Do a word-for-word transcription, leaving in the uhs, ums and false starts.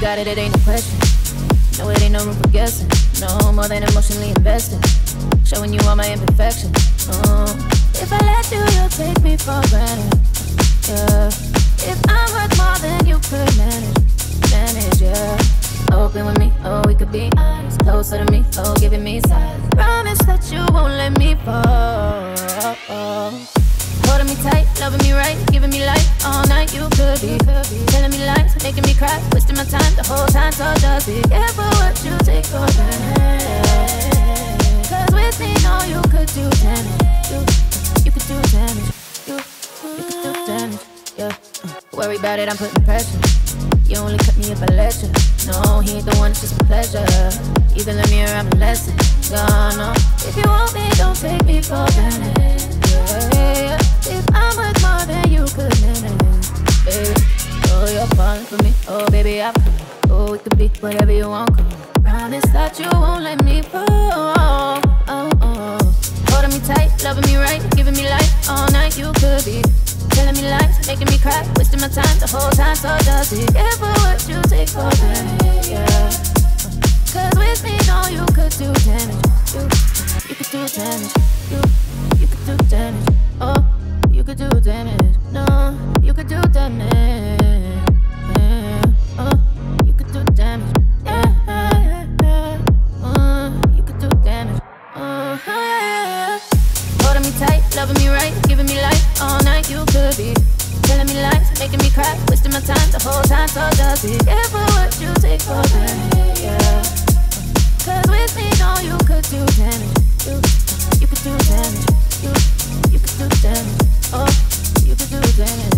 got it, it ain't no question. No, it ain't no room for guessing. No more than emotionally invested. Showing you all my imperfections. Uh, if I let you, you'll take me for granted. Yeah. If I'm worth more than you could manage, manage, yeah. Open with me, oh, we could be honest. Closer to me, oh, giving me silence. Promise that you won't let me fall. Holding me tight, loving me right, giving me life all night. You could be, could be telling me lies, making me cry, wasting my time the whole time. So just be careful what you take for granted. Cause with me, no, you could do damage. You, you could do damage. You, you could do damage. Yeah. Uh, worry about it, I'm putting pressure. You only cut me if I let you. No, he ain't the one, it's just a pleasure. Either let me or I'm a lesson. Gone on. If you want me, don't take me for granted. Yeah, yeah. If I'm worth more than you could manage, baby. Oh, you're falling for me. Oh, baby, I'm coming. Oh, it could be whatever you want. Come on. Promise that you won't let me fall. Oh, oh. Holding me tight, loving me right, giving me life all night. You could be telling me lies, making me cry, wasting my time the whole time. So just be careful what you take for granted, yeah. Cause with me, no, you could do damage. You, you could do damage. You, you could do damage. Oh, you could do damage. No, you could do damage. Yeah. Oh, you could do damage. Yeah, yeah, yeah. Oh, you could do damage. Oh, yeah. Holding me tight, loving me right, giving me life all night. You could be telling me lies, making me cry, wasting my time the whole time. So just be careful what you take for granted, yeah. Cause with me, no, you could do damage. You, you could do damage. You, you could do damage. Oh, you could do damage.